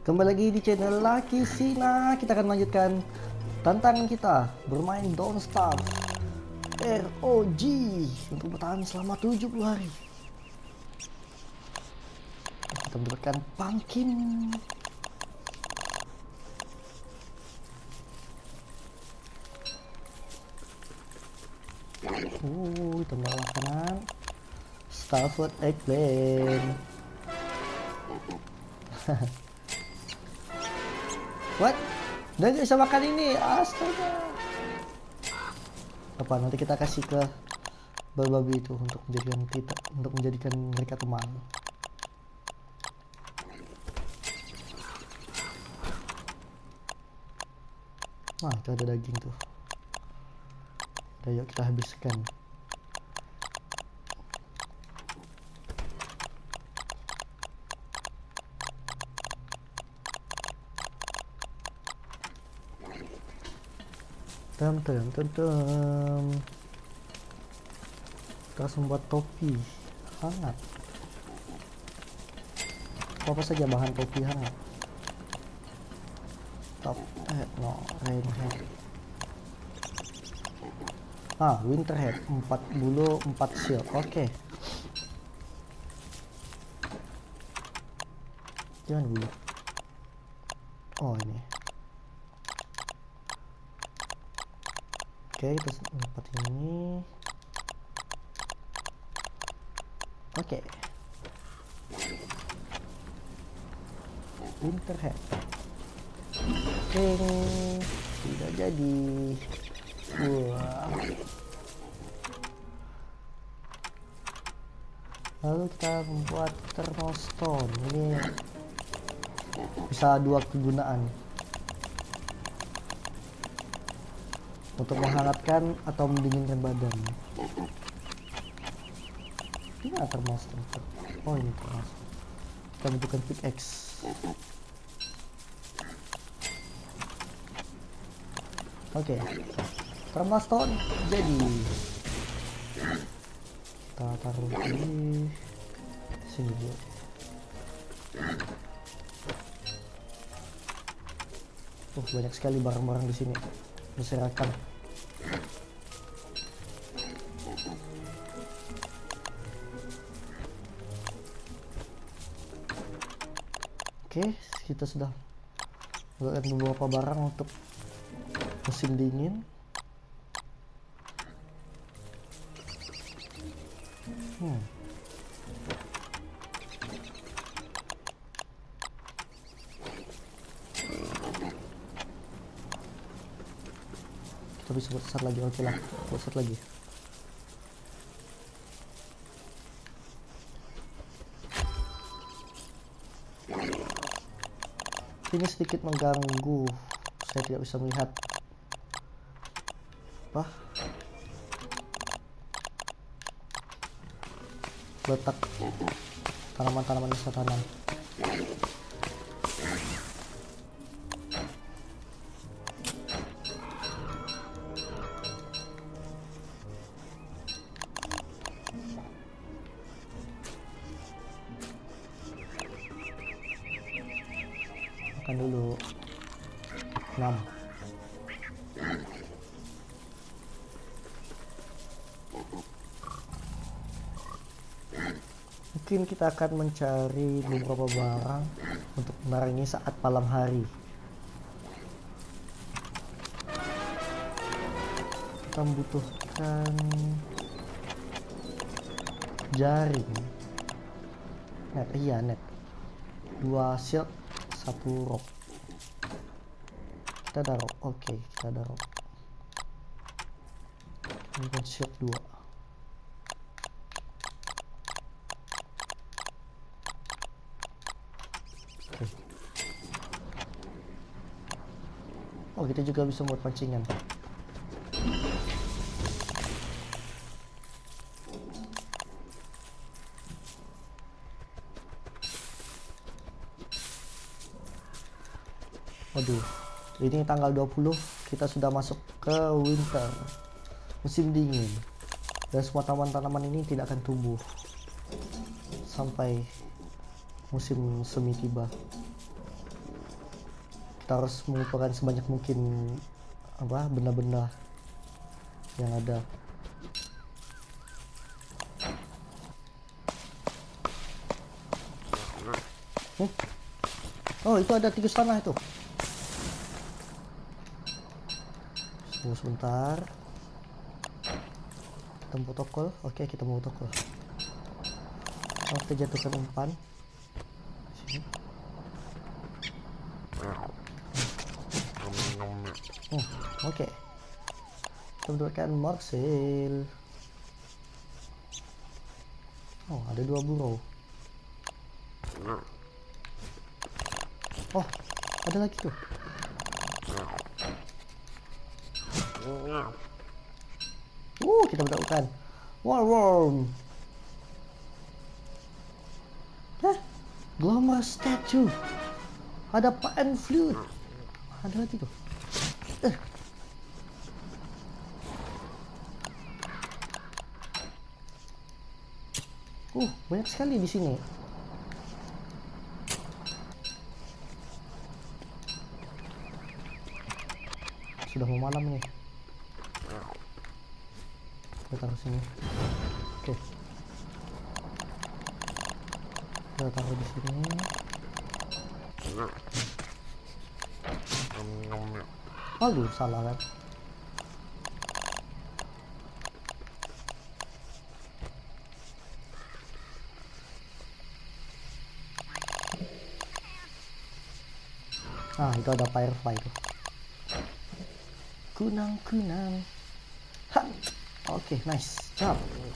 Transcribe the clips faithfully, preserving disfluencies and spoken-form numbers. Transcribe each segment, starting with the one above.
Kembali lagi di channel Lucky Sina. Kita akan melanjutkan tantangan kita bermain Don't Starve R O G untuk bertahan selama tujuh puluh hari. Kita mendapatkan pumpkin. Uh, tambah makanan. Starfood eggplant. What? Udah gak bisa makan ini, astaga. Apa nanti kita kasih ke babi itu untuk menjadikan kita untuk menjadikan mereka teman. Nah, itu ada daging tuh. Udah, yuk kita habiskan. Tem tem tem tem. Kita harus membuat topi hangat. Apa saja bahan topi hangat? Top hat, no, rain hat. Ah, winter hat, empat bulu, empat shield. Oke. Okay. Jangan bulu. Oh, ini. Oke, kita dapat ini. Oke. Winter hat. Oke, tidak jadi. Wah. Lalu kita membuat thermostone. Ini bisa dua kegunaan. Untuk menghangatkan atau mendinginkan badan. Ini apa termostone? Oh, ini termostone. Kita butuhkan pickaxe. Oke, okay. Thermostone jadi. Kita taruh di sini dulu. Oh, banyak sekali barang-barang di sini berserakan. Oke, kita sudah melakukan beberapa barang untuk musim dingin. Hmm. Kita bisa buat set lagi, oke lah, buat set lagi. Ini sedikit mengganggu, saya tidak bisa melihat. Apa? Letak tanaman-tanaman yang saya tanam. Makan dulu. enam. Mungkin kita akan mencari beberapa barang untuk menarangi saat malam hari. Kita membutuhkan jaring. Net, iya net. Dua shield, satu rope. Kita ada rope, oke, okay, kita ada rope. Ini kan shield dua. Oke. Okay. Oh, kita juga bisa buat pancingan. Waduh, ini tanggal dua puluh kita sudah masuk ke winter, musim dingin, dan semua tanaman-tanaman ini tidak akan tumbuh sampai musim semi tiba. kita harus mengumpulkan sebanyak mungkin apa benda-benda yang ada. Hmm? Oh, itu ada tikus tanah itu. Tunggu sebentar. Kita protokol. Oke, kita mau protokol. Kita jatuhkan umpan. Sini. Oh, oke. Kita mendapatkan Marcel. Oh, ada dua burung. Oh, ada lagi tuh. Uh, kita mendapatkan Warworm. Hah? Glomar statue. Ada pan flute. Ada lagi tuh. Uh. Uh, banyak sekali di sini. Sudah mau malam nih. Kita taruh sini. Oke. Kita taruh di sini. Aduh, salah kan? Ah, itu ada firefly tuh. Kunang-kunang. Ha. Oke, okay, nice job.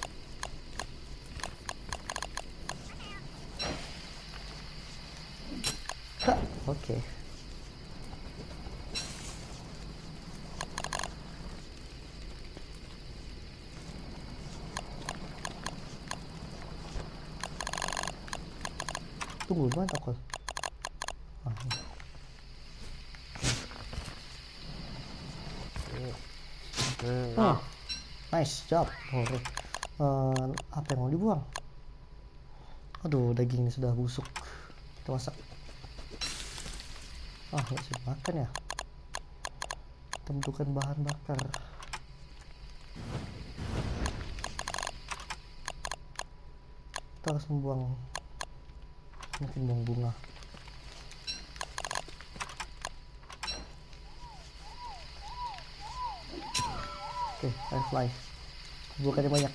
Ha. Oke. Okay. Tunggu, mana takut? Ah, oh, nice job. Oh, uh, apa yang mau dibuang? Aduh, daging ini sudah busuk. Kita masak. Ah, nggak bisa makan ya. Kita butuhkan bahan bakar. Kita harus membuang, mungkin buang bunga. Oke, okay, firefly. Bukannya banyak.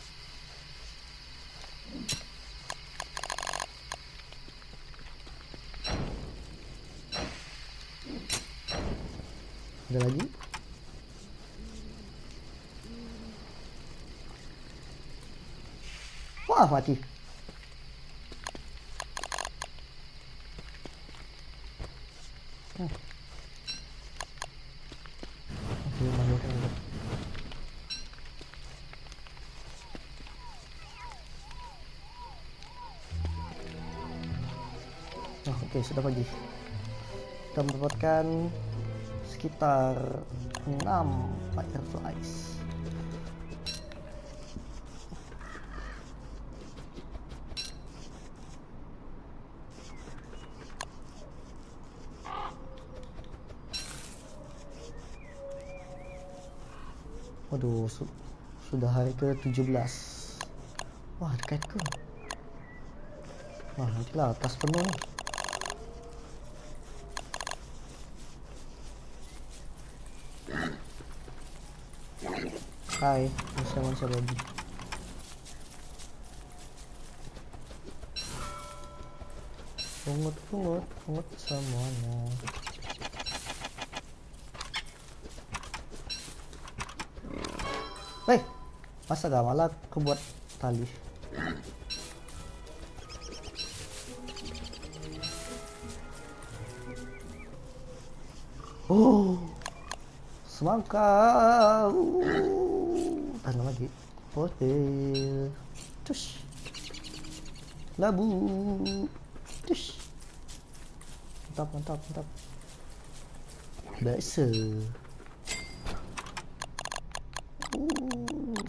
Ada lagi? Wah, mati. Hmm. Oke, makhluk yang ada. Oh, oke, okay, sudah pagi. Kita mendapatkan sekitar enam fireflies. Waduh, su sudah hari ke tujuh belas. Wah, dekatku. Wah, nantilah tas penuh. Hai, manusia-manusia lagi. Pungut, pungut, pungut semuanya. Hei, masa gak malah kebuat tali? Oh, semangka. Tanam lagi. Hotel. Tush. Labu. Tush. Mantap, mantap, mantap. Biasa. Uh.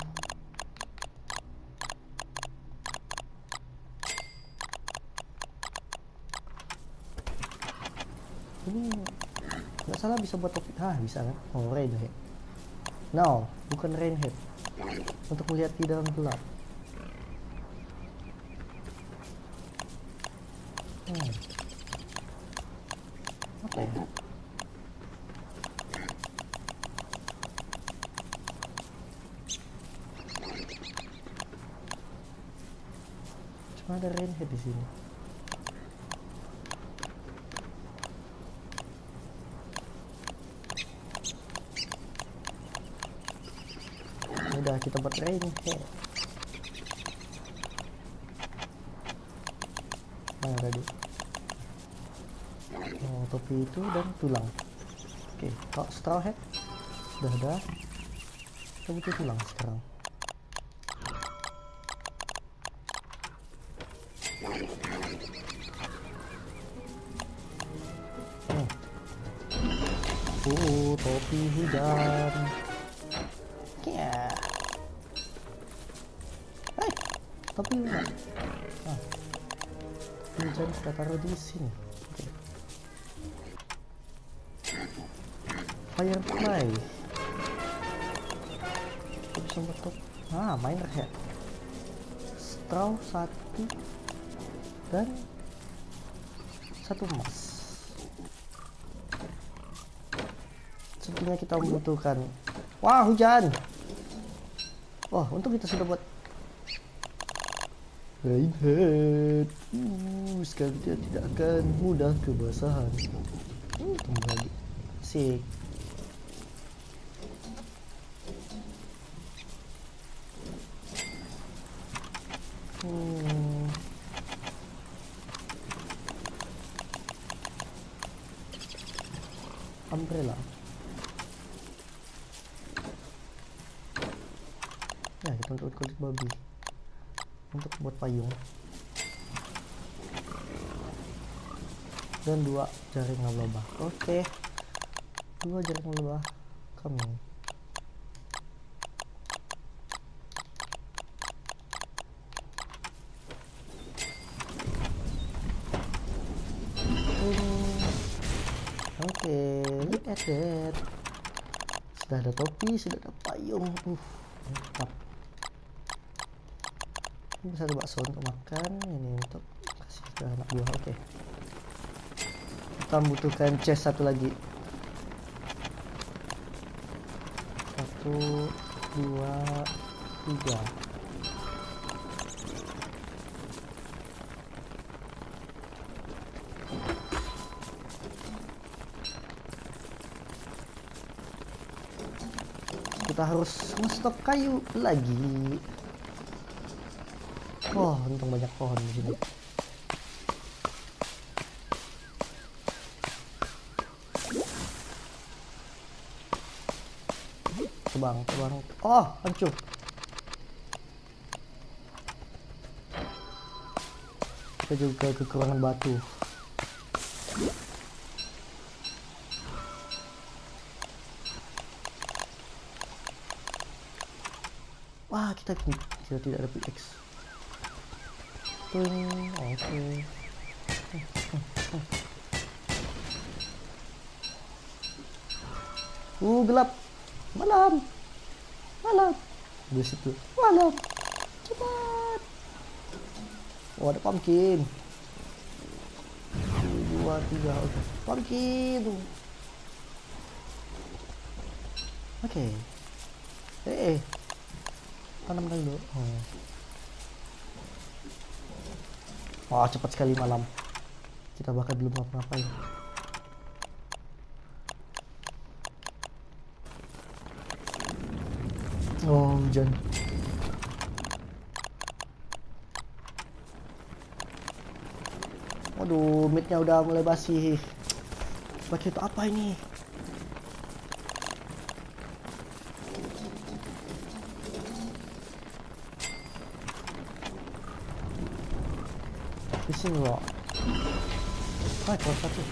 Ini salah bisa buat topi. Ah, bisa kan? Oh, rain head. No, bukan rain head. Untuk melihat di dalam gelap. Hmm. Apa ya? Cuma ada rain head di sini. Udah kita buat rain head. Mana tadi? Oh, topi itu dan tulang. Oke, okay. Kalau straw hat udah ada. Kita butuh tulang sekarang. Hmm. Oh, topi hujan. Ya. Hai, topi hujan. Ah. Hujan kita taruh di sini. Okay. Firefly. Kita bisa bentuk. Ah, miner head. Straw satu dan satu emas. Sepertinya kita membutuhkan. Wah, hujan. Wah, untung kita sudah buat rain head. Uh, sekarang dia tidak akan mudah kebasahan. Uh, tunggu lagi. Asik. Hmm. Umbrella. Ya, kita untuk kulit babi. Untuk buat payung. Dan dua jaring laba-laba. Oke. Dua jaring laba-laba. Coming. Oke, okay, look at that. Sudah ada topi, sudah ada payung. Uh, mantap. Ini bisa ada bakso untuk makan. Ini untuk kasih ke anak buah. Oke. Okay. Kita membutuhkan chest satu lagi. Satu, dua, tiga. Kita harus ngestok kayu lagi. Wah, oh, untung banyak pohon di sini. Tebang, tebang. Oh, hancur. Kita juga kekurangan batu. Wah, kita kita tidak ada pickaxe. Oke. Okay. Uh, gelap. Malam. Malam. Di situ. Malam. Cepat. Oh, ada pumpkin. Dua, tiga. Oke. Okay. Pumpkin. Oke. Okay. Eh. Tanam dulu. Oh. Wah, cepat sekali malam. Kita bahkan belum ngapa-ngapain. Oh, hujan. Waduh, meatnya udah mulai basi. Pakai itu apa ini? Fishing rod. Ah, kalau satu.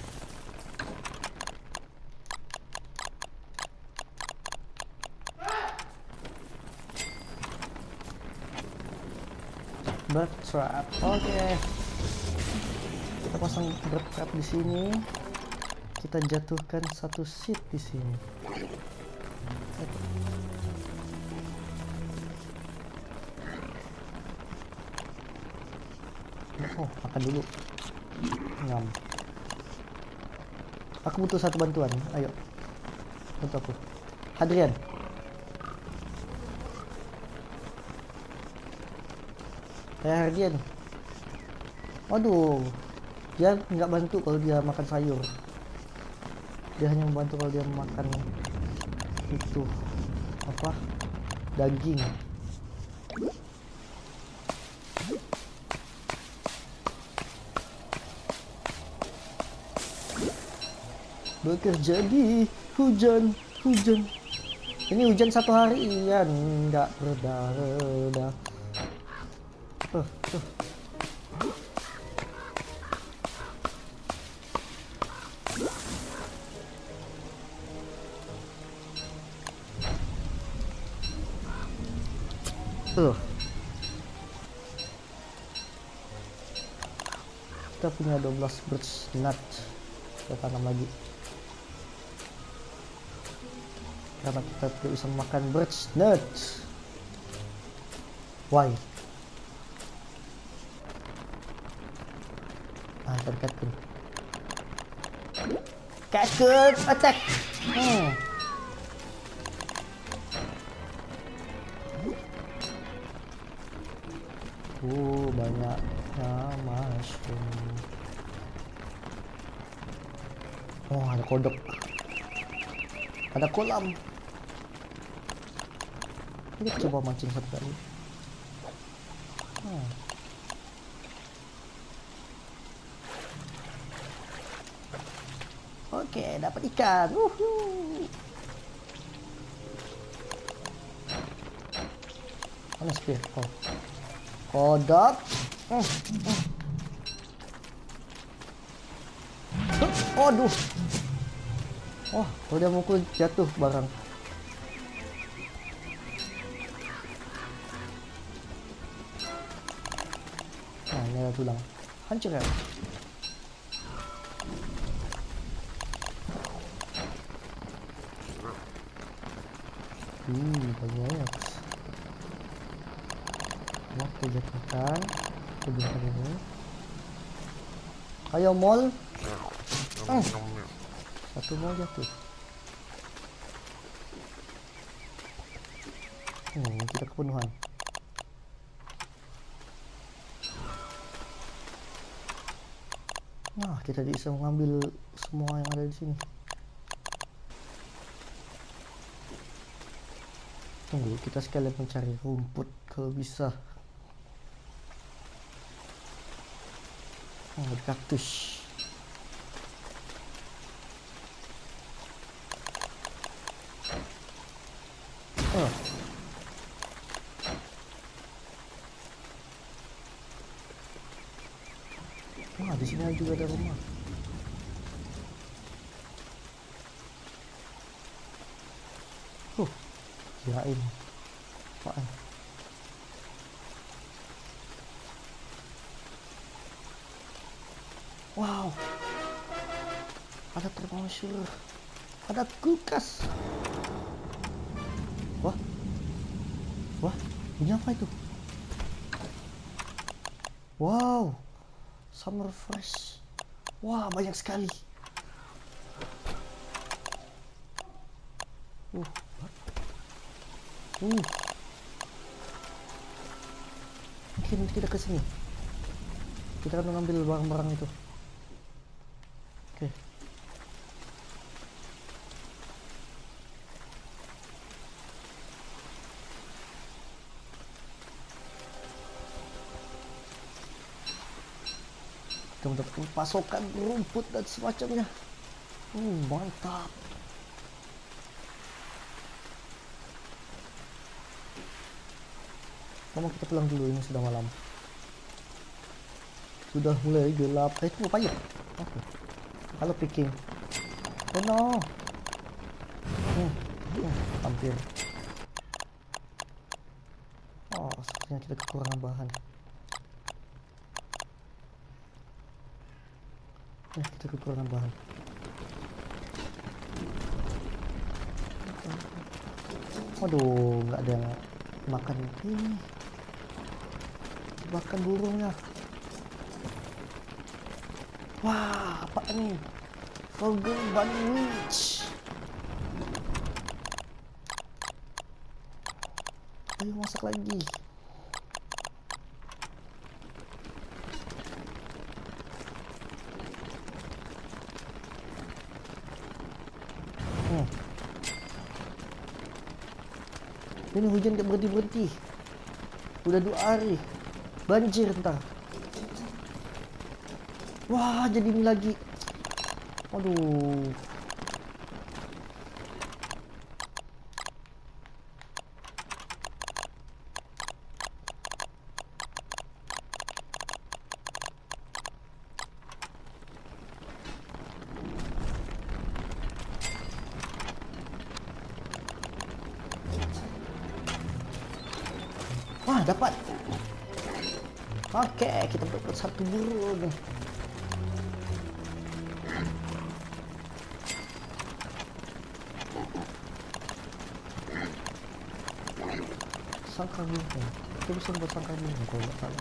Bird trap. Oke. Okay. Kita pasang bird trap di sini. kita jatuhkan satu seat di sini. Oh, makan dulu. Ngam. Aku butuh satu bantuan. Ayo, bantu aku. Hadrian. Kayak Hadrian. Waduh, dia nggak bantu kalau dia makan sayur. Dia hanya membantu kalau dia makan itu apa? Daging. Bekerja di hujan, hujan. Ini hujan satu hari, iya nggak reda-reda. Uh, uh. Uh. Kita punya dua belas birch nut. Kita tanam lagi. Karena kita tidak bisa makan birch nut. Why? Ah, ada Catcoon. Catcoon attack. Hmm. Uh, banyaknya mushroom. Oh, ada kodok. Ada kolam. Kita coba mancing satu kali. Hmm. Oke, dapat ikan. Wuhuu. Mana spear? Oh. Kodok. Hmm. Hmm. Huh. Aduh. Oh, kalau dia mukul jatuh barang. Nah, ini ada tulang. Hancur ya. Hmm, banyak. Mau kita jatuhkan. Kita jatuhkan ini. Ayo mall. Hmm. Satu mau jatuh. Hmm, kita kepenuhan. Nah, kita bisa mengambil semua yang ada di sini. Tunggu, kita sekalian mencari rumput kalau bisa. Oh, ada kaktus. Oh. Wah, di sini juga ada rumah. Huh, kirain. Apaan? Wow, ada termosur, ada kulkas. Wah, wah, ini apa itu? Wow, summer fresh. Wah, banyak sekali. Uh, uh. Mungkin kita ke sini. Kita akan mengambil barang-barang itu. Oke. Kita mendapatkan pasokan rumput dan semacamnya. Uh, mantap. Mama, kita pulang dulu, ini sudah malam. Sudah mulai gelap. Eh, itu apa ya? Oke. Halo picking. Oh no. Hmm, hmm, hampir. Oh, sepertinya kita kekurangan bahan. Ya, kita kekurangan bahan. Waduh, nggak ada yang makan ini. Makan burungnya. Wah, apa ini? Frogger Bunny Witch. Ayo masak lagi. Hmm. Ini hujan gak berhenti-berhenti. Udah dua hari. Banjir ntar. Wah, jadi ini lagi. Aduh. Wah, dapat. Oke, kita dapat satu burung. Sangkar burung. Kita bisa buat sangkar burung kalau nggak salah.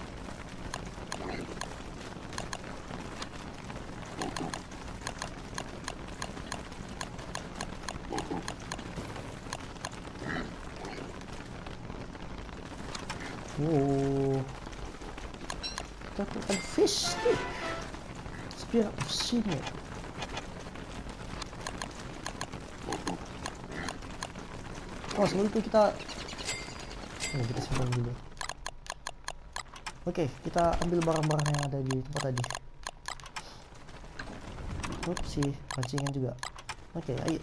Wow, kita dapatkan fish stick, Spirit of Senior. Oh, sebelum itu kita, oh, kita simpan dulu. Oke, kita ambil barang-barang yang ada di tempat tadi. Upsi, pancingan juga. Oke, ayo.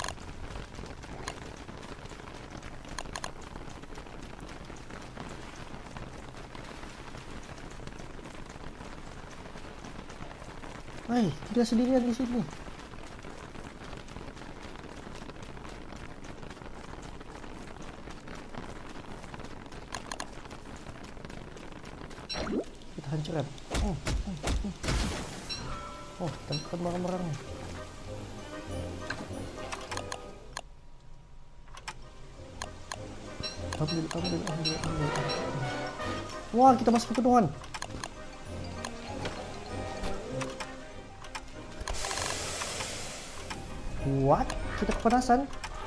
Hai, tidak sendirian di sini. Kita hancurkan. Oh, oh, oh. Oh, temukan barang-barangnya. Ambil, ambil, ambil, ambil, ambil. Wah, kita masuk ke penuhan. What? Kita kepanasan?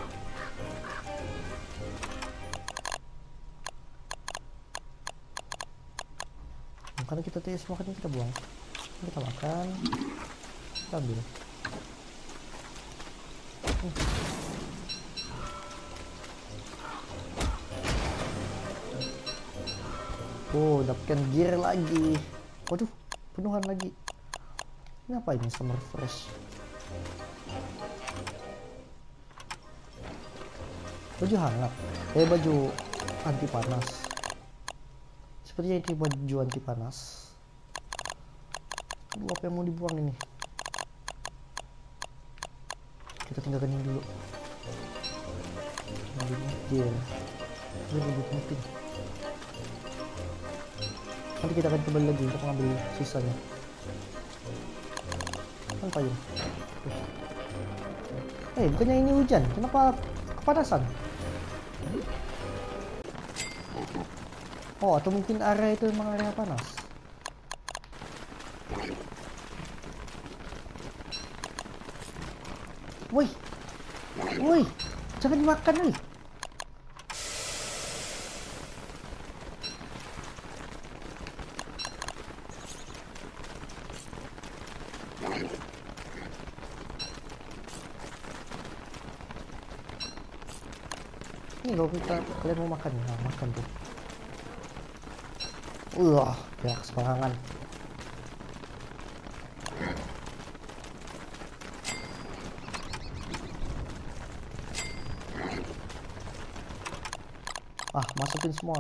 Karena kita tes makan kita buang. Kita makan. Kita ambil. Hmm. Oh, dapatkan gear lagi. Waduh, penuhan lagi. Ini apa ini? Summer fresh. Baju hangat, eh baju anti panas. Sepertinya ini baju anti panas. Aduh, apa yang mau dibuang ini? Kita tinggalkan ini dulu. Gear, gear lebih penting. Nanti kita akan kembali lagi untuk mengambil sisanya. Kan payung. Eh, bukannya ini hujan? Kenapa kepanasan? Oh, atau mungkin area itu memang area panas. Woi, woi, jangan dimakan nih. Ini kalau kita kalian mau makan, nah, makan tuh. Wah, ya keseparangan. Ah, masukin semua.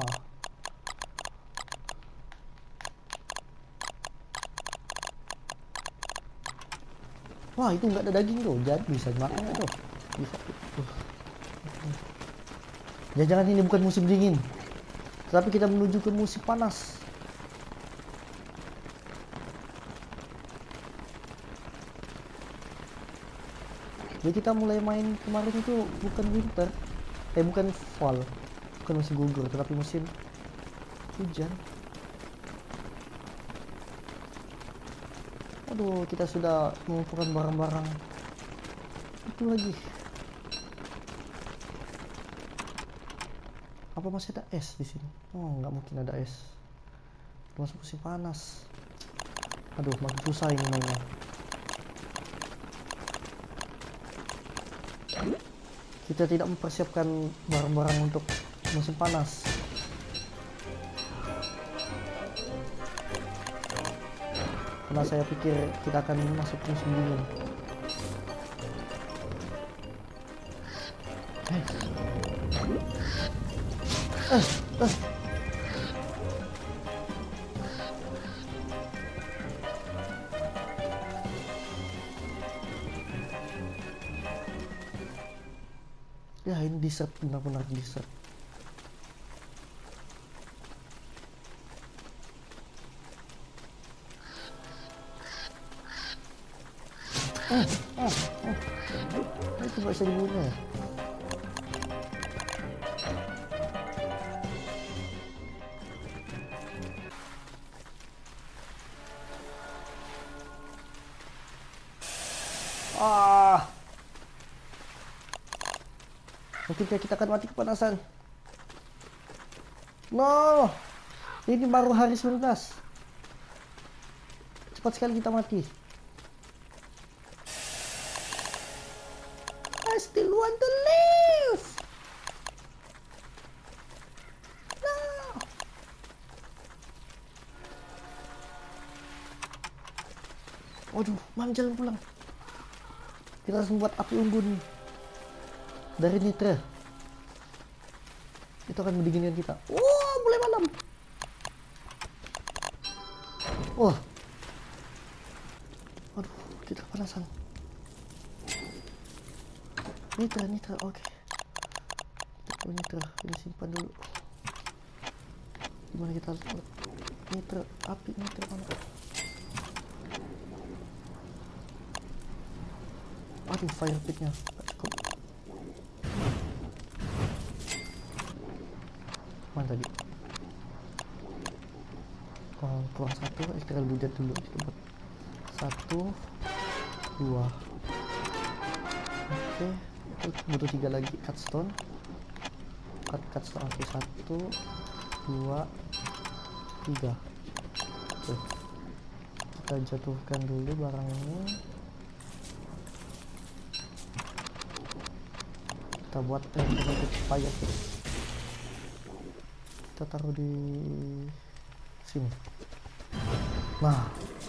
Wah, itu nggak ada daging tuh, jadi bisa dimakan nggak tuh? Bisa. Jangan-jangan ini bukan musim dingin, tapi kita menuju ke musim panas. Jadi kita mulai main kemarin itu bukan winter, Eh bukan fall, bukan musim gugur, tetapi musim hujan. Aduh, kita sudah mengumpulkan barang-barang itu lagi. Apa masih ada es di sini? Oh, nggak mungkin ada es. Masuk musim panas. Aduh, makin susah ini mainnya. Kita tidak mempersiapkan barang-barang untuk musim panas. Karena saya pikir kita akan masuk musim dingin. Eh. Eh, eh. Ya ini dessert, benar-benar dessert. Eh, eh, eh. Ini coba bisa dibunuh ya. Ah, mungkin kita akan mati kepanasan. No, ini baru hari sembilan belas. Cepat sekali kita mati. I still want to live. No. Waduh, mana jalan pulang? Kita harus membuat api unggun dari nitra. Itu akan mendinginkan kita. Wah, mulai malam. Wah. Aduh, kita kepanasan. Nitra, nitra, oke. Okay. Kita nitra, ini simpan dulu. Gimana kita lihat? Nitra, api nitra mana? Aduh, fire pitnya nggak cukup. Mana tadi? Oh, kurang satu, kita lihat dulu. Kita buat satu, dua. Oke, itu butuh tiga lagi cutstone. Cut cutstone, oke, satu, dua, tiga. Oke, kita jatuhkan dulu barang ini. Kita buat untuk fire pit. Kita taruh di sini. Nah,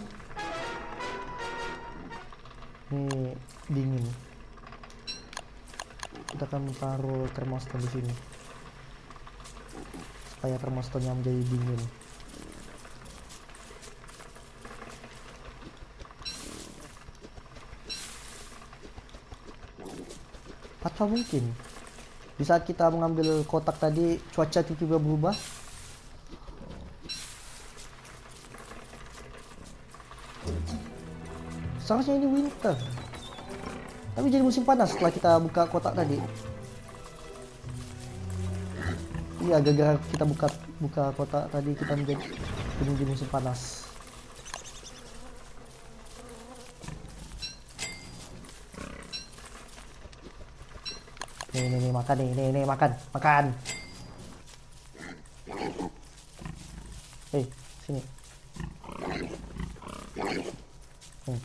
ini dingin. Kita akan taruh thermostat di sini supaya thermostatnya menjadi dingin. Atau mungkin di saat kita mengambil kotak tadi cuaca tiba-tiba berubah. Seharusnya ini winter, tapi jadi musim panas setelah kita buka kotak tadi. Iya, gara-gara kita buka buka kotak tadi kita menjadi menjadi musim panas. Nih, nih, nih, makan nih, nih, nih, makan, makan. Hei, sini. Hmm.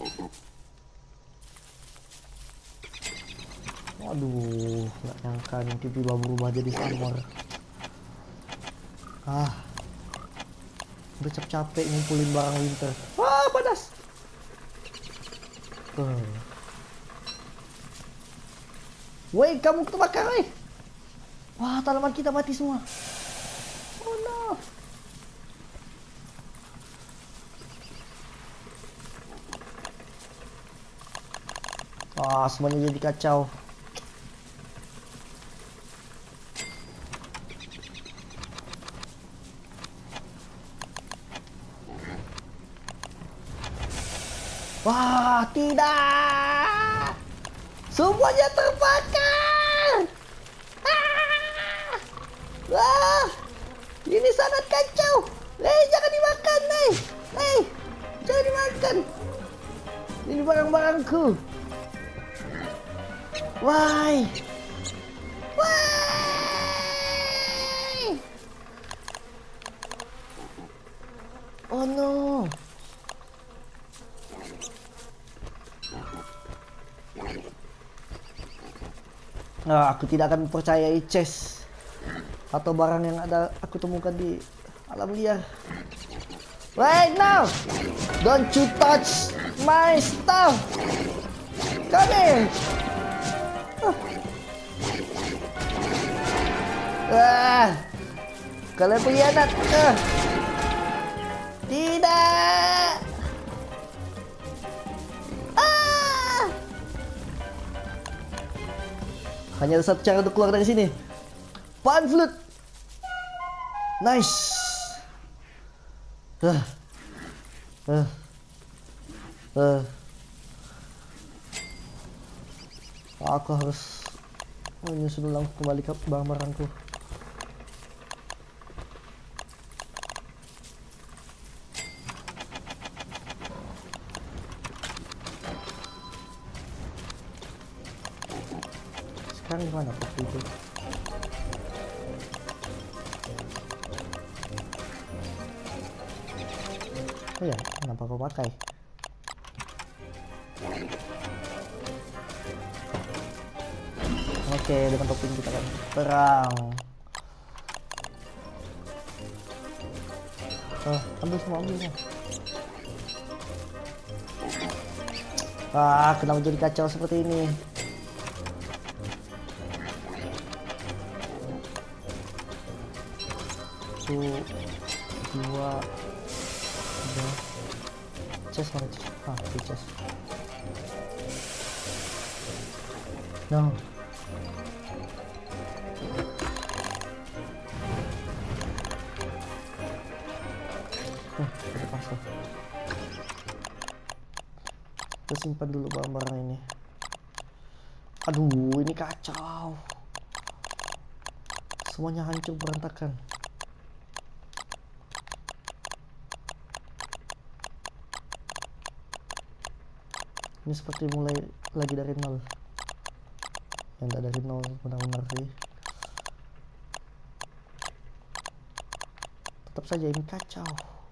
Waduh, nggak nyangka nih tiba-tiba berubah jadi summer. Ah, udah capek-capek ngumpulin barang winter. Wah, panas. Uh. Woi, kamu kebakar, woi. Wah, tanaman kita mati semua. Oh no. Wah, semuanya jadi kacau. Wah, tidak. Semuanya terbakar. Ah! Nah, aku tidak akan percayai chest atau barang yang ada aku temukan di alam liar. Right now, don't you touch my stuff. Come here. Ah, kalian pengkhianat. Ah. Tidak. Ah. Hanya ada satu cara untuk keluar dari sini. Pan flute. Nice. Ah. Ah. Ah. Aku harus menyusun ulang kembali ke barang-barangku. Sekarang gimana waktu itu? Oh ya, kenapa kau pakai? Oke, dengan topping kita kan perang. Oh, ambil semua, ambilnya. Ah, kenapa jadi kacau seperti ini? Satu, dua, tiga. Chest mana chest? Ah, di chest. No. Kita simpan dulu barang-barang ini. Aduh, ini kacau. Semuanya hancur berantakan. Ini seperti mulai lagi dari nol. Yang tak dari nol benar-benar sih. Tetap saja ini kacau.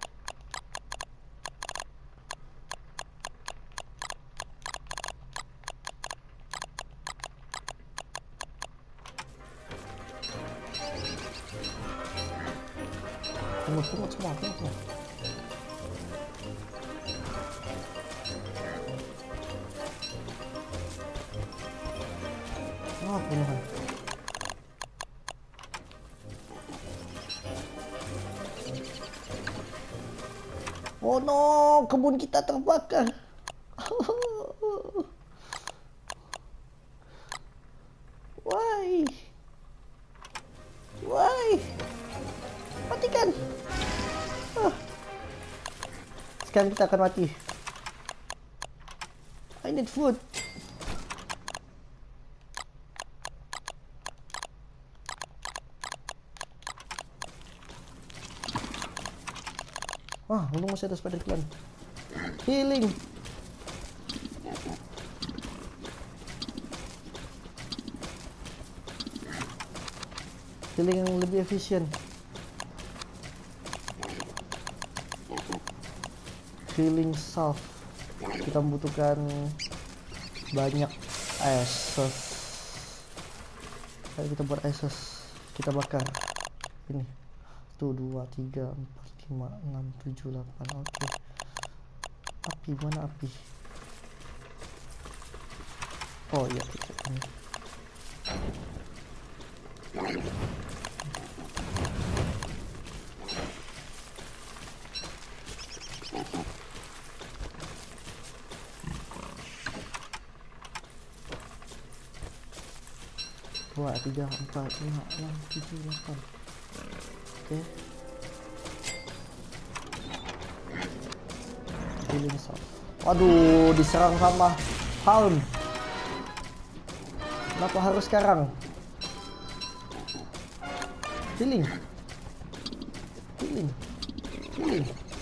Pungut-pungut semua, pungut semua. Oh, penuhan. Oh no, kebun kita terbakar. Why? Why? Matikan. Ah. Sekarang kita akan mati. I need food. Wah, untung masih ada spider clan. Healing. Healing yang lebih efisien. Healing salve. Kita membutuhkan banyak ashes. Ayo kita buat ashes. Kita bakar. Ini. Satu, dua, tiga, empat, lima, enam, tujuh, delapan. Oke. Api, mana api? Oh iya, kita ini. Dua, tiga, empat, lima, enam, tujuh, delapan. Oke. Healing salve. Waduh, diserang sama Hound. Kenapa harus sekarang? Healing. Healing. Healing.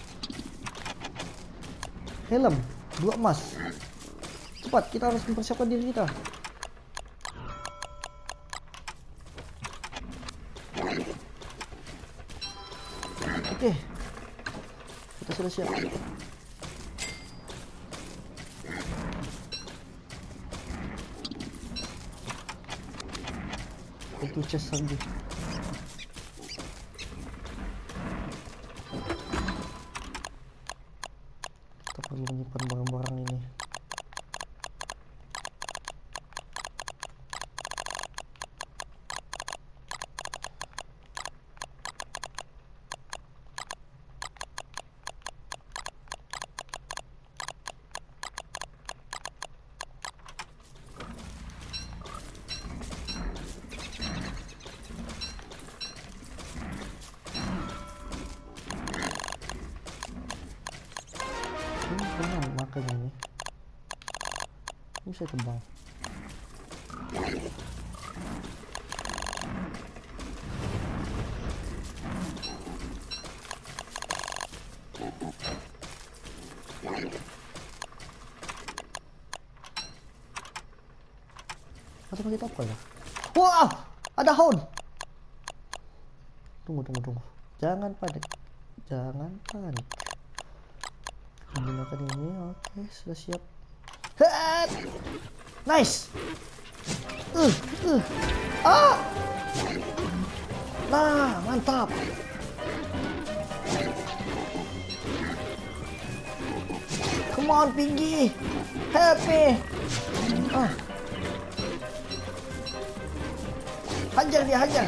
Helm, dua emas. Cepat, kita harus mempersiapkan diri kita. Oke, kita sudah siap. Itu chest lagi. Kita perlu menyimpan barang-barang ini. Benar makanya ini. Ini bisa terbang. Atau kita apa ya? Wah, ada hound. Tunggu, tunggu, tunggu. Jangan panik. Jangan panik. Menggunakan ini, oke, sudah siap. Head! Nice. Uh, uh. Ah! Nah, mantap. Come on, Piggy. Help me. Ah. Hajar dia, hajar.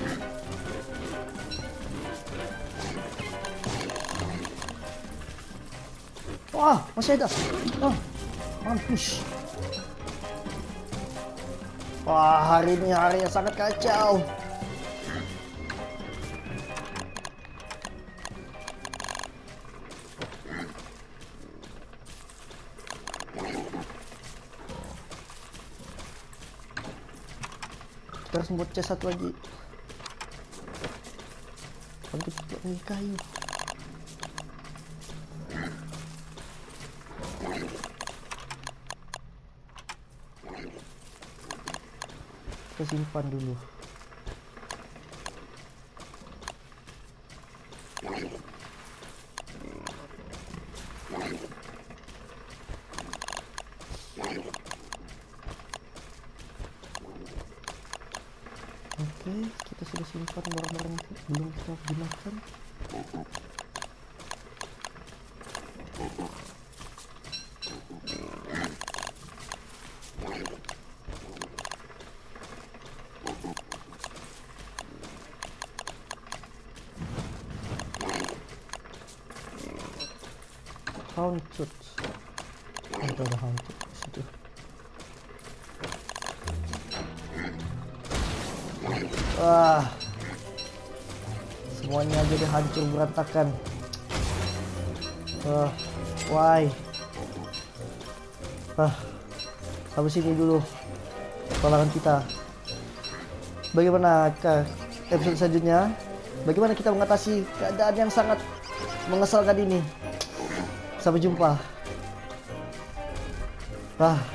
Wah, masih ada. Oh, mampus. Wah, hari ini hari yang sangat kacau. Kita harus membuat chest satu lagi. Untuk ini kayu. Kita simpan dulu. Oke, kita sudah simpan barang-barang itu belum kita gunakan. Haunted. Ada ada haunted di situ. Wah, semuanya jadi hancur berantakan. Wah, why? Ah, sampai sini dulu petualangan kita. Bagaimana ke episode selanjutnya? Bagaimana kita mengatasi keadaan yang sangat mengesalkan ini? Sampai jumpa. Ah.